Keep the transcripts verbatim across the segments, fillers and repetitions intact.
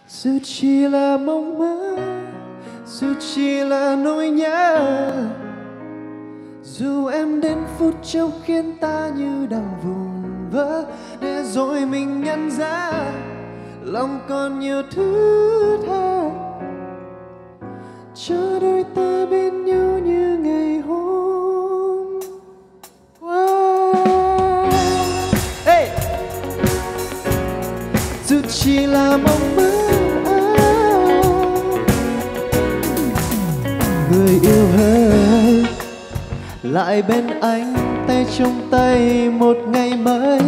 Dù chỉ là mong mơ, dù chỉ là nỗi nhớ, dù em đến phút chốc khiến ta như đang vụn vỡ, để rồi mình nhận ra lòng còn nhiều thứ tha, cho đôi ta bên nhau như ngày hôm qua. Hey! Dù chỉ là mong mơ, người yêu hỡi lại bên anh, tay trong tay một ngày mới,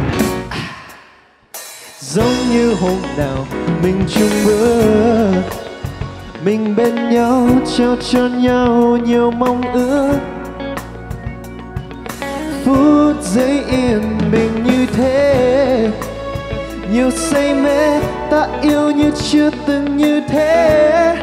giống như hôm nào mình chung bữa, mình bên nhau trao cho nhau nhiều mong ước. Phút giây yên bình như thế, nhiều say mê, ta yêu như chưa từng như thế.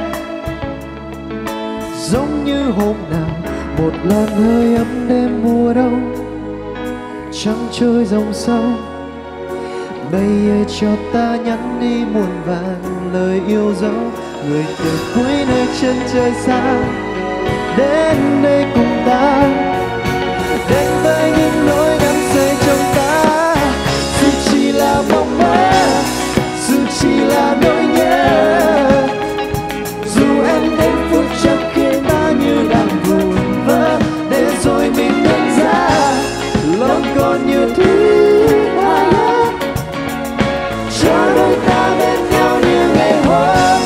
Giống như hôm nào một làn hơi ấm đêm mùa đông, trăng trôi dòng sông, mây ơi cho ta nhắn đi muôn vàn lời yêu dấu. Người từ cuối nơi chân trời xa đến đây cùng ta, đến với những nỗi đắm say trong ta. Dù chỉ là mong mơ, dù chỉ là nỗi nhớ, dù em đến phút chốc khiến ta như đang vụn vỡ, để rồi mình nhận ra lòng còn nhiều thứ ta nhớ, cho đôi ta bên nhau như ngày hôm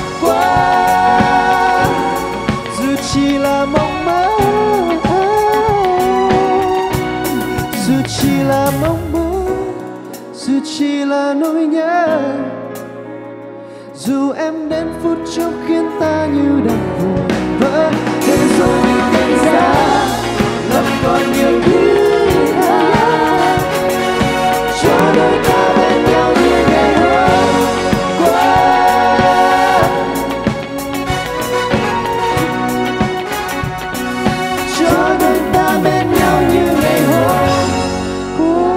qua. Dù chỉ là mong mơ, dù chỉ là mong mơ, dù chỉ là nỗi nhớ, dù em đến phút chốc khiến ta như đang vụn vỡ, để rồi mình nhận ra lòng còn nhiều thứ tha, cho đôi ta bên nhau như ngày hôm qua, cho đôi ta bên nhau như ngày hôm qua.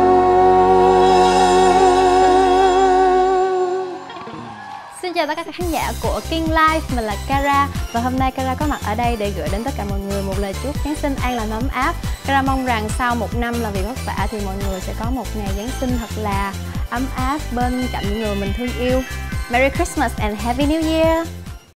Xin chào tất cả các khán giả của King Life, mình là Cara và hôm nay Cara có mặt ở đây để gửi đến tất cả mọi người một lời chúc Giáng sinh an lành ấm áp. Cara mong rằng sau một năm làm việc vất vả thì mọi người sẽ có một ngày Giáng sinh thật là ấm áp bên cạnh những người mình thương yêu. Merry Christmas and Happy New Year!